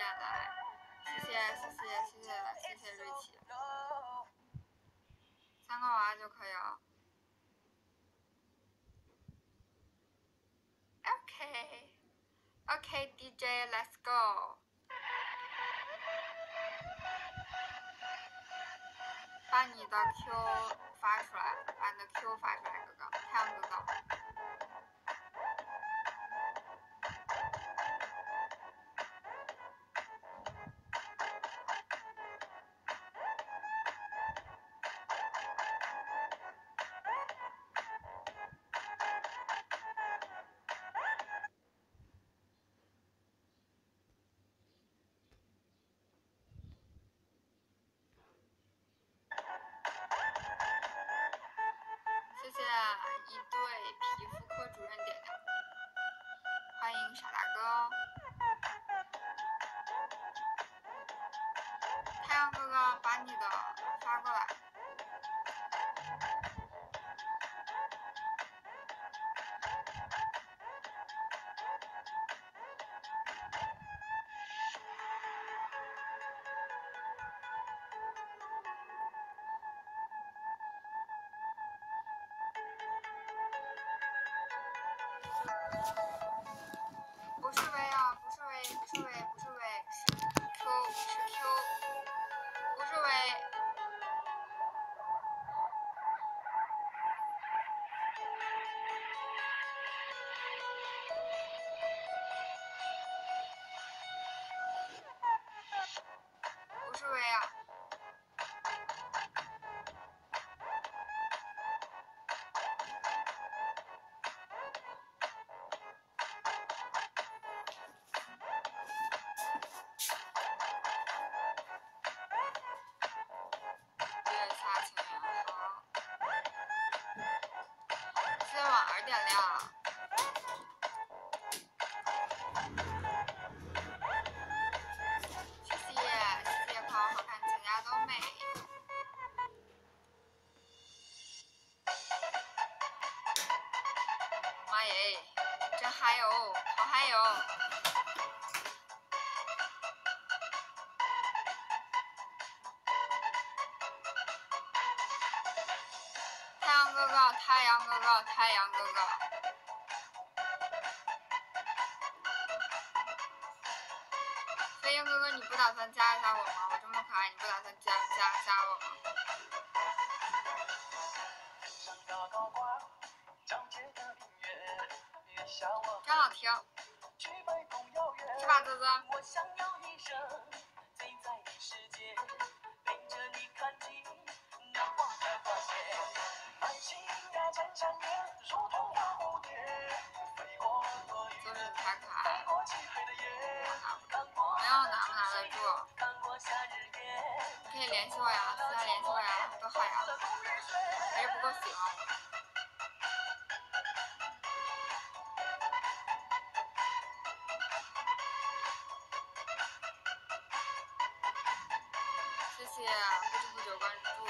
来，谢谢瑞奇，3个娃就可以了。OK DJ，Let's go。把你的 Q 发出来，把你的 Q 发出来，哥哥，太阳哥哥。谢谢一对皮肤科主任点亮，欢迎傻大哥哦。太阳哥哥，把你的发过来。不是V啊，不是 V， 不是 V， 不是 V， 是 Q， 是 Q， 不是 V。不是 V 啊。谢谢婉儿点亮。谢谢，夸我好看，全家都美。妈耶，真嗨哦，好嗨哟！太阳哥哥，太阳哥哥，太阳哥哥。飞鹰哥哥，你不打算加一下我吗？我这么可爱，你不打算加我吗？真好听。是吧，泽泽？就是你太可爱了。没有拿不拿得住？你可以联系我呀，私下联系我呀，多好呀！还是不够喜欢我。谢谢，不知不觉关注。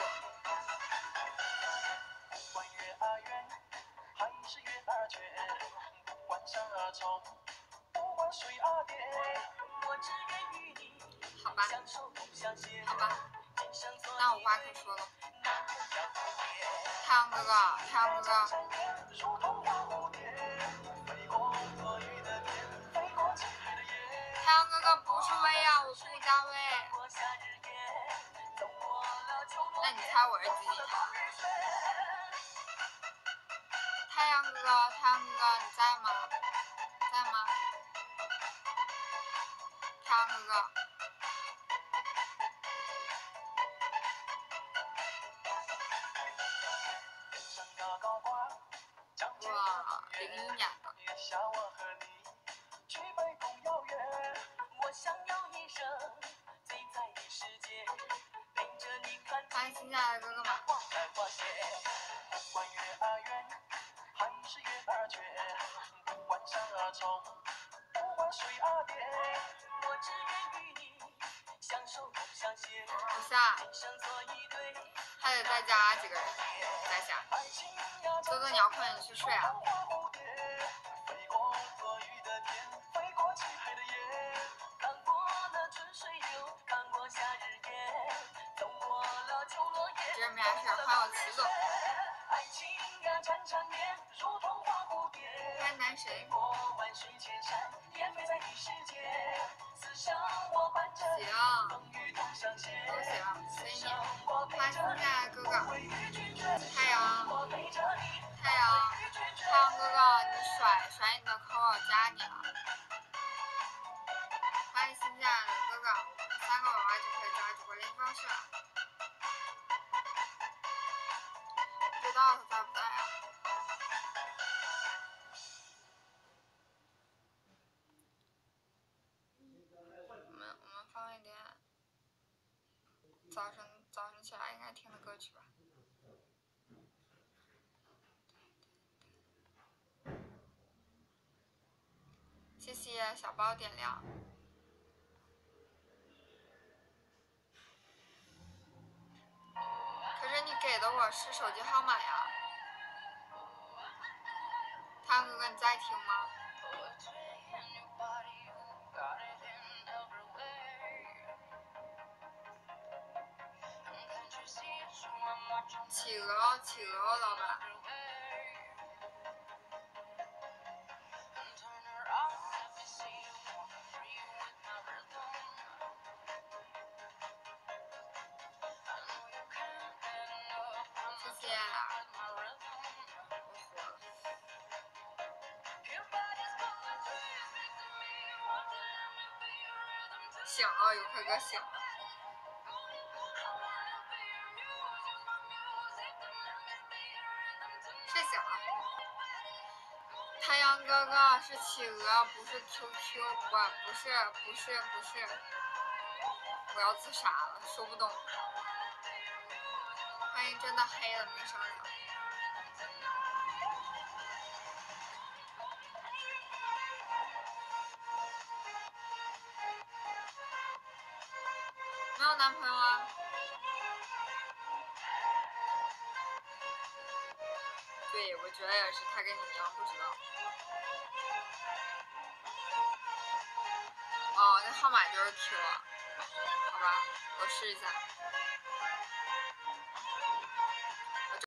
好吧，好吧，那无话可说了。太阳哥哥，太阳哥哥。太阳哥哥不是V呀，我不加V。那你猜我是几几条？太阳哥哥，太阳哥哥，你在吗？在吗？太阳哥哥。哇，01年的。欢迎新下来的哥哥们。不下，还得再加几个人再下。哥哥，你要困你去睡啊。 这没啥事，欢迎我齐总。欢迎男神。行，都行，随你。欢迎新进来的哥哥。太阳哥哥，你甩你的扣，我加你了。欢迎新进来的哥哥，3个娃娃就可以加主播联系方式了。不知道他在不在呀？我们放一点早晨起来应该听的歌曲吧。谢谢小包点亮。可是你给的我是手机号码呀。太阳哥哥，你在听吗？企鹅，老板。谢谢。醒了，有快哥醒了。睡醒了。太阳哥哥是企鹅，不是 QQ， 不是，我要自杀了，说不动。欢迎真的黑了没商量。没有男朋友啊？对，我觉得也是，他跟你一样不知道。哦，那号码就是 Q 啊？好吧，我试一下。